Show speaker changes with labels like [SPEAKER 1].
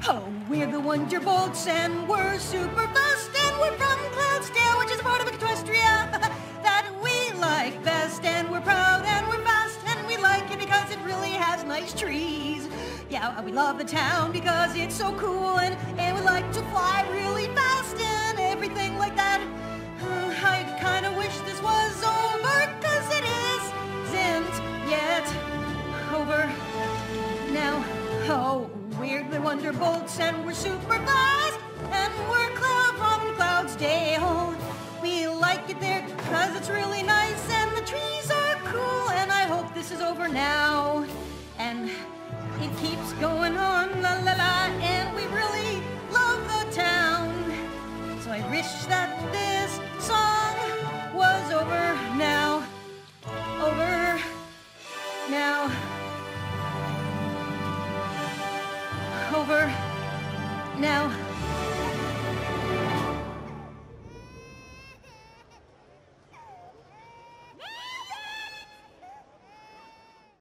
[SPEAKER 1] Oh, we're the Wonderbolts and we're super fast and we're from Cloudsdale, which is a part of Equestria that we like best, and we're proud and we're fast and we like it because it really has nice trees. Yeah, we love the town because it's so cool and we like to fly really fast and everything like that. I kind of wish this was over because it isn't yet over now. Oh, we're the Wonderbolts and we're super fast and we're from Cloudsdale. We like it there because it's really nice and the trees are cool, and I hope this is over now. And it keeps going on, la la la, and we really love the town. So I wish that this song was over now. Over now. Over now.